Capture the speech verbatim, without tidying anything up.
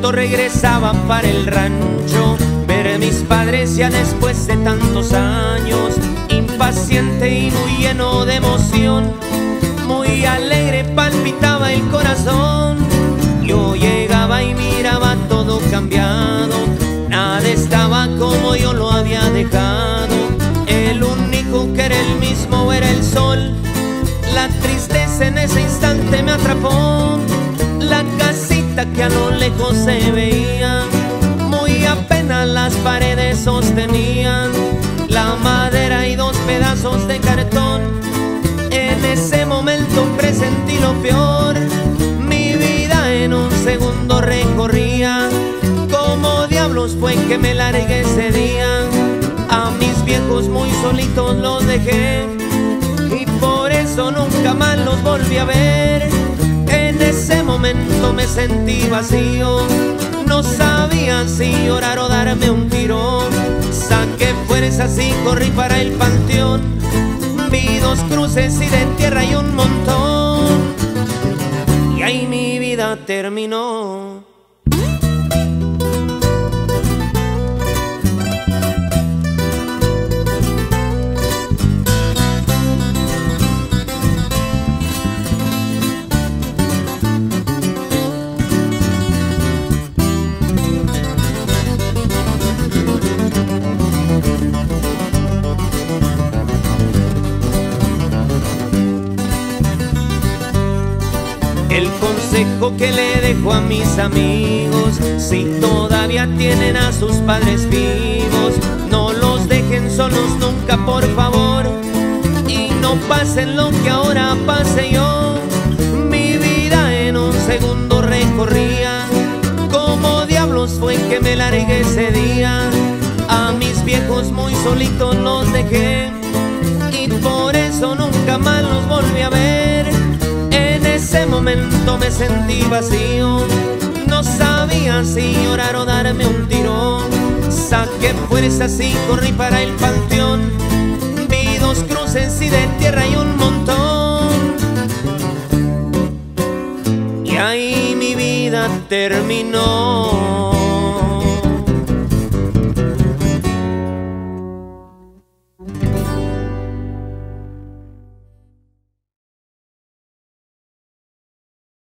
cuando regresaba para el rancho, ver a mis padres ya después de tantos años, impaciente y muy lleno de emoción, muy alegre palpitaba el corazón. Yo llegaba y miraba todo cambiado, nada estaba como yo lo había dejado. El único que era el mismo era el sol. La tristeza en ese instante me atrapó. La casita que a lo lejos se veía, muy apenas las paredes sostenían, la madera y dos pedazos de cartón. En ese momento presentí lo peor. Mi vida en un segundo recorría. ¿Cómo diablos fue que me largué ese día? A mis viejos muy solitos los dejé, y por eso nunca más los volví a ver. En ese momento me sentí vacío, no sabía si llorar o darme un tiro. Saqué fuerzas y corrí para el panteón. Vi dos cruces y de tierra y un montón, y ahí mi vida terminó. El consejo que le dejo a mis amigos, si todavía tienen a sus padres vivos, no los dejen solos nunca, por favor, y no pasen lo que ahora pasé yo. Mi vida en un segundo recorría. ¿Cómo diablos fue que me largué ese día? A mis viejos muy solitos los dejé, y por eso nunca más los volví a ver. En ese momento me sentí vacío, no sabía si llorar o darme un tiro. Saqué fuerzas y corrí para el panteón. Vi dos cruces y de tierra y un montón, y ahí mi vida terminó.